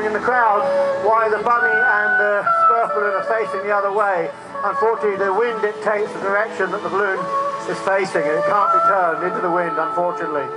in the crowd why the bunny and the Smurf balloon are facing the other way. Unfortunately, the wind dictates the direction that the balloon is facing, and it can't be turned into the wind, unfortunately.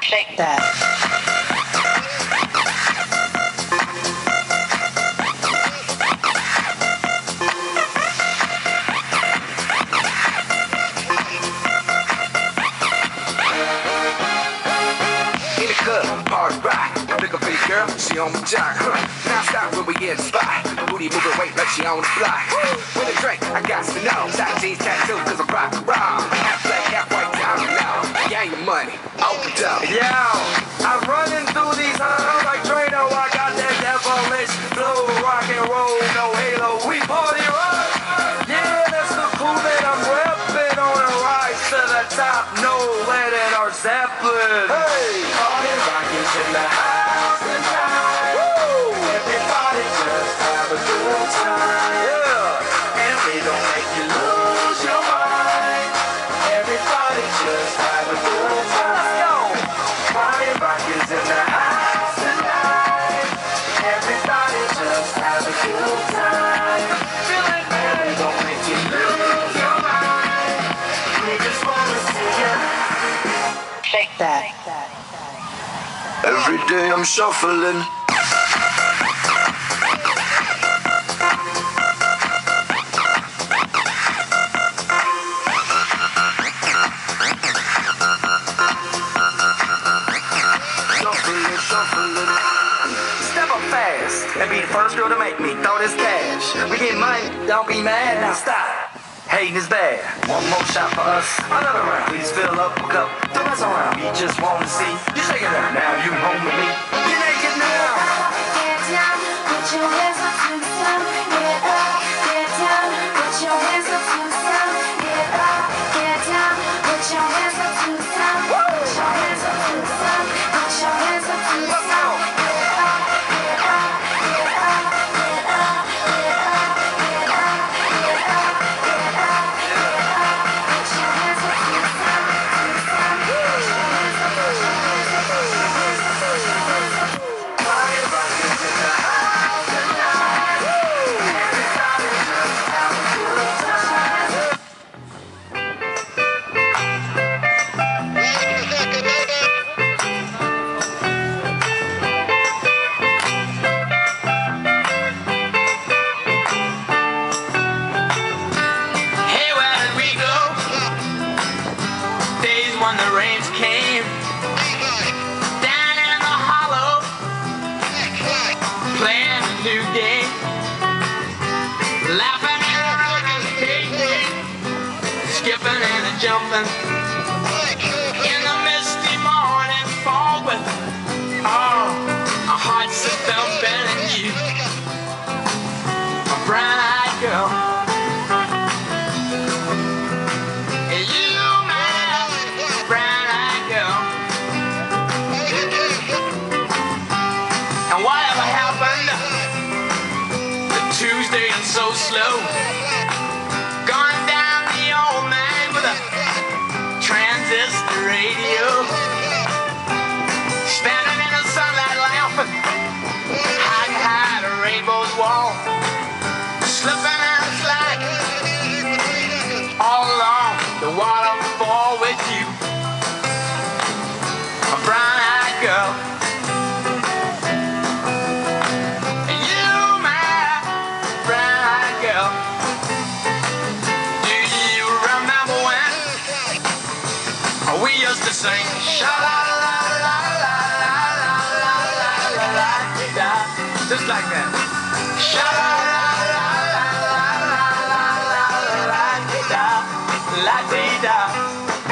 Shake that. In the club, party rock. Look a pretty girl, she on my jock. Now stop when we get the spot. Booty moving weight like she on the block. With a drink, I got to know. Side jeans tattoo, cause I'm rock raw. Half black, half white, down and out. Gang money, open up. Yo, I'm running through these halls like Drano. I got that devilish flow, rock and roll, no halo. We party rock. Yeah, that's the cool that I'm repping on a rise to the top. No lead in our Zeppelin. Hey, party rock is in the house tonight. Woo! Everybody just have a good time. Yeah, and we don't make you lose your mind. Everybody just have a good time. Let's go. Party rock is in the house tonight. Everybody just have a good time. Feel it, man. We don't make you lose your mind. We just wanna see you Shake that. Every day I'm shuffling. step up fast and be the first girl to make me throw this cash. We get money, don't be mad, now stop. Hating is bad. One more shot for us, another round. Please fill up a cup, don't mess around. We just wanna see you shake it out. Now you home with me. You're naked now. Get down, put your hands up to the sun. Get up, get down, put your hands up to the sun. Get up, get down, put your hands up to the sun. Put your hands up to the sun. Put your hands up to the sun. When the rains came down in the hollow, playing a new game, laughing and rocking, skipping and jumping in the misty morning fog with our hearts are thumping and you, a brown-eyed girl. And whatever happened to Tuesday and so slow, gone down the old man with a transistor radio, standing in the sunlight laughing, hiding behind a rainbow's wall, slipping and sliding all along the waterfall with you, a brown-eyed girl. We used to sing sha la la la la la la la la la la, just like that. Sha la la la la la la la la la la.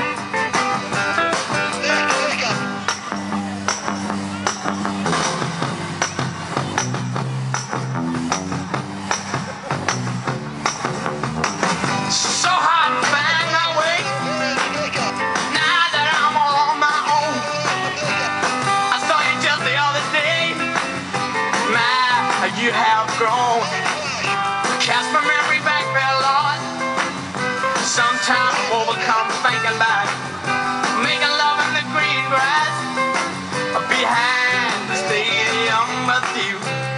So hard to find my way. Now that I'm all on my own, I saw you just the other day. My, you have grown. Cast my memory back there, Lord. Sometimes I'm overcome thinking about making love in the green grass behind the stadium with you,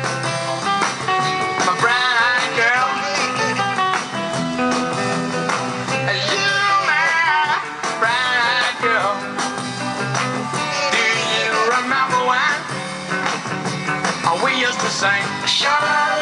my brown-eyed girl. You, my brown-eyed girl. Do sing. Sha